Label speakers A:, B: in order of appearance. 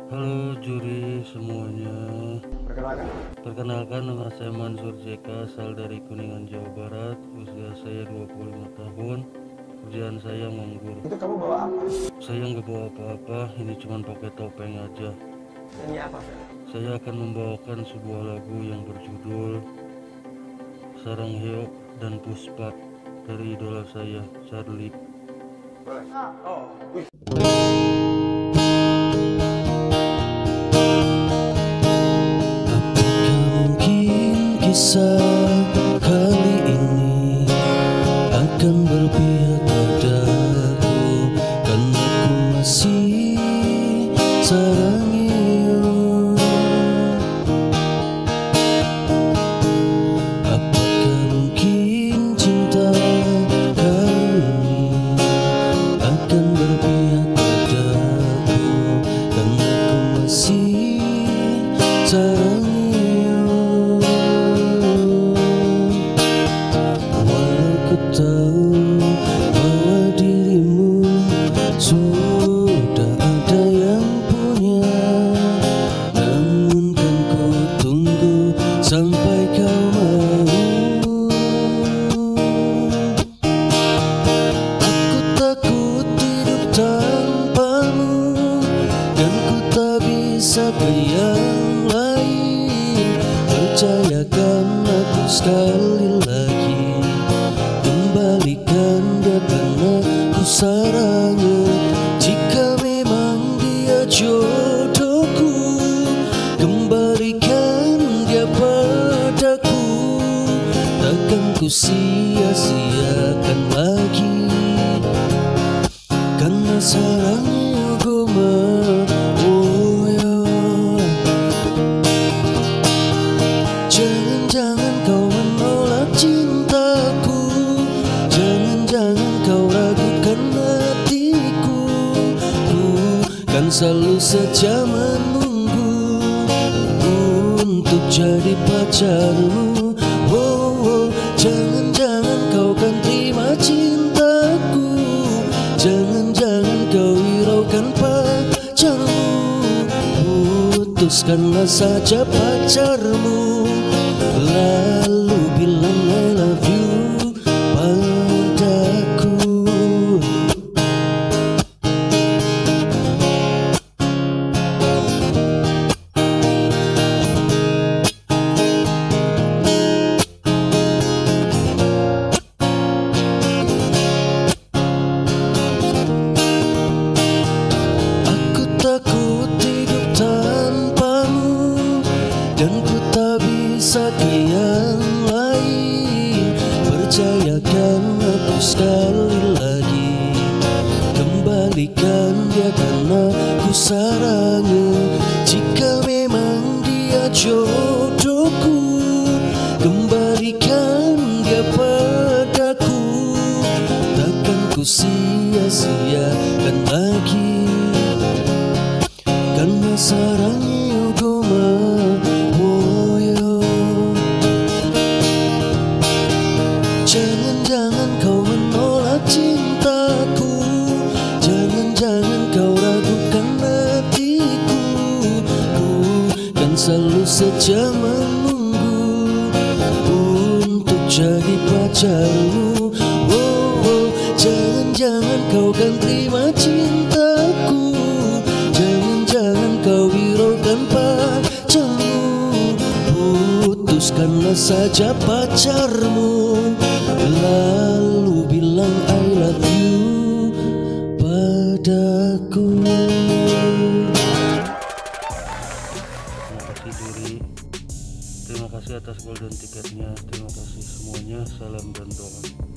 A: Halo juri semuanya.
B: Perkenalkan.
A: Perkenalkan, nama saya Mansur JK, asal dari Kuningan, Jawa Barat. Usia saya 25 tahun. Kerjaan saya nganggur.
B: Itu kamu bawa apa?
A: Saya nggak bawa apa-apa, ini cuma pakai topeng aja.
B: Ini apa, Fel?
A: Saya akan membawakan sebuah lagu yang berjudul Sarang Heo dan Puspa dari idola saya, Charlie.
B: Boleh. Oh, wih.
A: Kisah kali ini akan berpihak padaku, karena ku masih sarangimu. Apakah mungkin cinta kali ini akan berpihak padaku, karena ku masih sarangimu. Tahu bahwa dirimu sudah ada yang punya, namun kan ku tunggu sampai kau mau. Aku takut hidup tanpamu, dan ku tak bisa ke yang lain. Percayakan aku sekali lagi, kembalikan dia karena ku sarangnya. Jika memang dia jodohku, kembalikan dia padaku. Takkan ku sia-siakan lagi, karena sarangnya goma. Oh ya, jangan-jangan kau menolak cintaku, jangan kau ragukan hatiku. Ku kan selalu saja menunggu untuk jadi pacarmu. Oh, oh. Jangan kau kan terima cintaku, jangan kau hiraukan pacarmu. Putuskanlah saja pacarmu, lalu bilang I love you padaku. Aku takut hidup tanpamu, dan ku tak bisa ke yang lain. Percayakan aku sekali lagi, kembalikan dia karena ku sarangnya. Jika memang dia jodohku, kembalikan dia padaku. Takkan ku sia-siakan lagi, karena sarangnya goma. Oh ya, jangan kau menolak cintaku, jangan kau ragukan hatiku. Ku kan selalu saja menunggu untuk jadi pacarmu. Oh, oh. Jangan kau kan terima cintaku, jangan kau hiraukan pacarmu. Putuskanlah saja pacarmu, lalu bilang I love you padaku. Terima kasih juri, terima kasih atas golden tiketnya, terima kasih semuanya, salam dan doa.